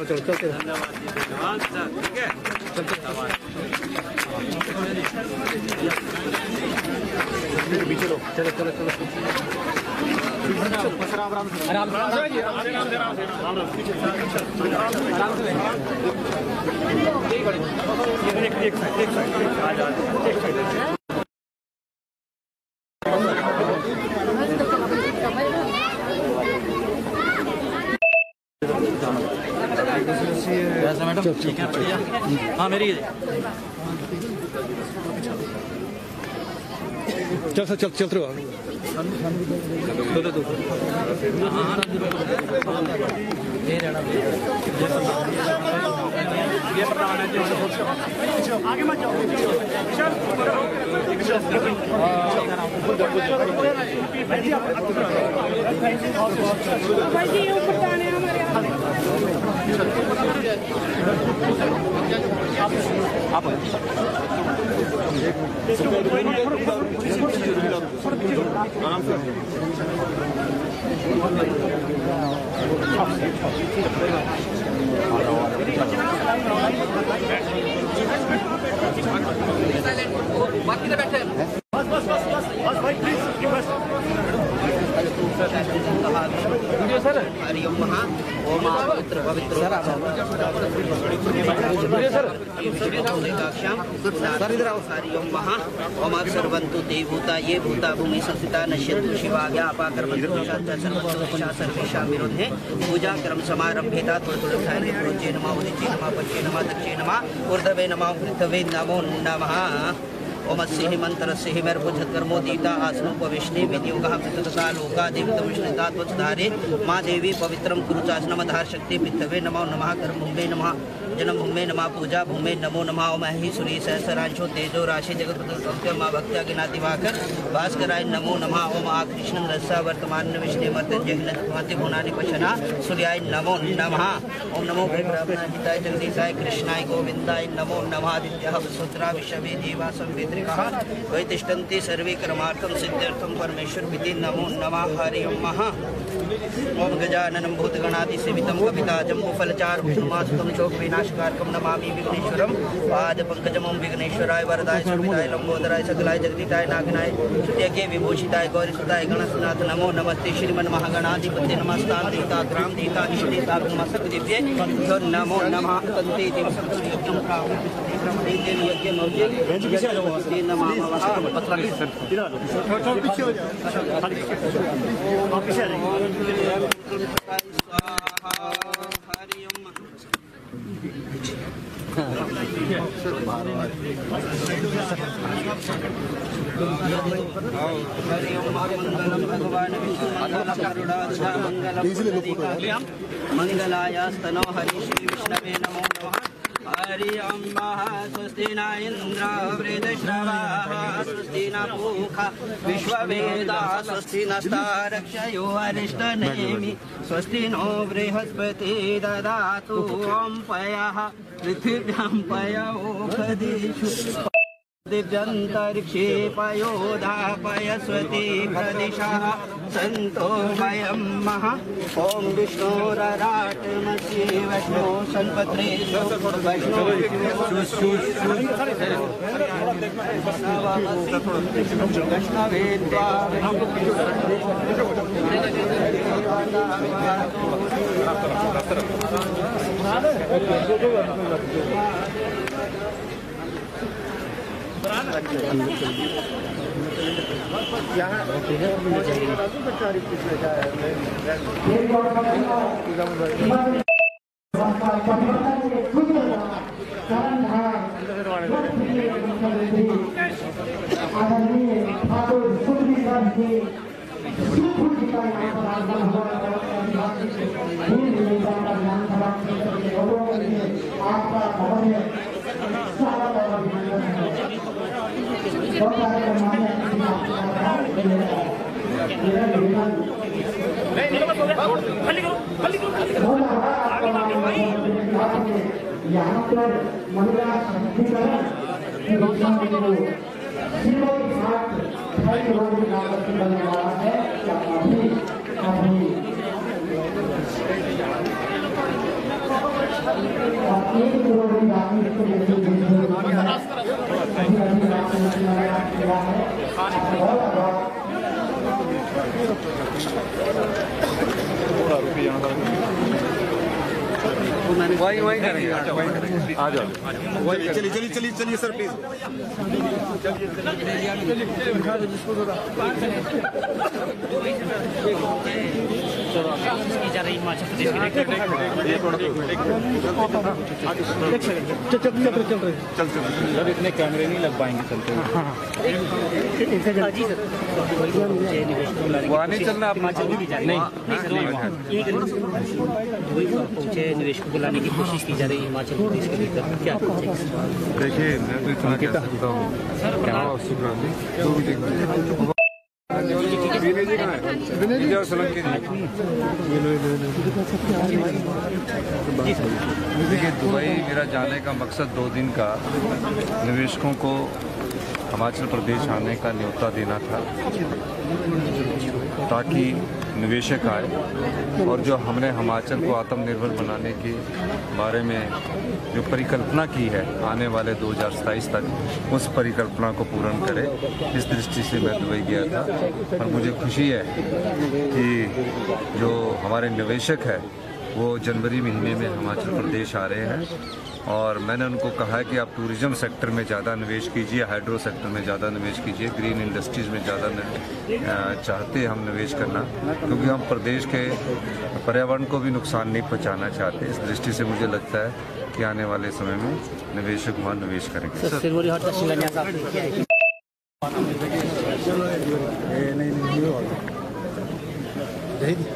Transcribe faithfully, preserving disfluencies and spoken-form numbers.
चलो चलो चलते हैं। ठीक है चलते पीछे लो। चलो चलो चलो आराम से आराम से आराम से एक एक साइड एक साइड आ जा एक साइड मैडम ठीक है बढ़िया। हाँ मेरी चल सर चल चलते रहो। आगे मत जाओ। आप बाकी तो बैठे बस बस बस बस बस भाई please request sir Hari Om महा ओम पवित्र पवित्र सर सर इधर आओ हरि ओम महा ओम सर्वंतु ते भूता ये भूता भूमि संस्थिता नश्यन्तु शिवाज्ञा अपाकर्मन्तु सर्वतोषा सर्वेषां विरुद्धे पूजा क्रम समारंभेता तुलतुलक्षाय रोचे नमः उदिचे नमः पच्चे नमः दक्षे नमः ऊर्ध्वे नमः पृथ्वे नमो नमः ओम अस्यहि मंत्रस्य हिमर्भुजत्कर्मो दीता आसनोपविष्णे विनियोगः पृथक्ता लोका देवतविष्णुता त्वचधारे माँ देवी पवित्रं कुरुचासनमधार शक्ति पृथ्वे नमो नमः कर्म भूमे नमः जन्म भूमे नमः पूजा भूमे नमो नमः ओम हि सूर्य सहस्रांशो तेजो राशि जगत माँ भक्त्या गिना दिवाकर भास्कराय नमो नमः ओम आ कृष्ण रसा वर्तमान विष्णु मर्तंजय भुनानि पशना सूर्याय नमो नमः ओम नमो ब्रह्मणाय जगदीशाय कृष्णाय गोविंदाय नमो नमः आदित्यः वसुंधरा विश्वे देवा संवेद्रिकाः वैतिष्ठन्ति सर्वे कर्मार्थं सिद्ध्यर्थं परमेश्वर विधि नमो नमः हरि ओम महा ओम गजाननं भूतगणादिसेवितं कपिताजम्बुफलचारुभूषणमासुतं शोकविनाशकारकं नमामि विघ्नेश्वरं पादपङ्कजं विघ्नेश्वराय वरदाय सुविधाय लंबोदराय सकलाय जगदीताय नागनाय स्तुत्यके विभूषिताय गौरीसुताय गणनाथ नमो नमस्ते श्रीमन्महागणाधिपते नमस्तां देवताग्रां देवता इष्टेता ब्रह्मसकदिव्ये नमो नमः तन्ते देव संस्कृतं ब्रह्मदेव यज्ञ मौजे नमः पत्र सर इधर थोड़ा पीछे हो जाओ। आप पीछे आ जाइए। हरि ओम हरि ओम मंगलम भगवान विष्णु मंगलम गरुडाध्वजा मंगलम मंगलायास्तनो हरि श्री विष्णवे नमो नमः हरि ओम स्वस्ति न इंद्र वृद्धश्रवाः स्वस्ति न पूषा विश्ववेदाः स्वस्ति नस्तारक्षयो अरिष्टनेमि स्वस्ति नो बृहस्पति ददातु ओम पयः पृथिव्यां पयोषधीषु दिव्यन्तरिक्षे पयोधापयस्वती प्रदिशः सन्तो वयं महा ॐ विष्णोरराटमसि वैष्णो सन्पत्रेषु वैष्णो वैष्णवेन्द्वा यहाँ यहाँ पर महिला सशक्तिकरण की घोषणा के लिए सीमा के साथ कई लोगों की लागत करने वाला है या अभी अभी एक करोड़ की राशि इसको देने की वही वही करेंगे आ जाओ चलिए चलिए चलिए चलिए सर प्लीज की जा रही हिमाचल प्रदेश चल चल सर इतने कैमरे नहीं लग पाएंगे चलते हुए। वहाँ नहीं चलना आप हिमाचल में भी जा रही नहीं पहुंचे निवेशकों को लाने की कोशिश की जा रही है हिमाचल प्रदेश के भीतर क्या? देखिए मैं तो इतना कह सकता हूँ जो भी देखना विनय जी कहाँ है? विनय जी और सोलंकी जी। देखिए दुबई मेरा जाने का मकसद दो दिन का निवेशकों को हिमाचल प्रदेश आने का न्योता देना था ताकि निवेशक आए और जो हमने हिमाचल को आत्मनिर्भर बनाने के बारे में जो परिकल्पना की है आने वाले दो हज़ार सताईस तक उस परिकल्पना को पूर्ण करे। इस दृष्टि से मैं दुबई गया था और मुझे खुशी है कि जो हमारे निवेशक है वो जनवरी महीने में हिमाचल प्रदेश आ रहे हैं और मैंने उनको कहा है कि आप टूरिज्म सेक्टर में ज़्यादा निवेश कीजिए, हाइड्रो सेक्टर में ज़्यादा निवेश कीजिए, ग्रीन इंडस्ट्रीज़ में ज़्यादा चाहते हैं हम निवेश करना क्योंकि हम प्रदेश के पर्यावरण को भी नुकसान नहीं पहुंचाना चाहते। इस दृष्टि से मुझे लगता है कि आने वाले समय में निवेशक वहाँ निवेश करेंगे। सिरमौरी हाट का शिलान्यास आपने किया है?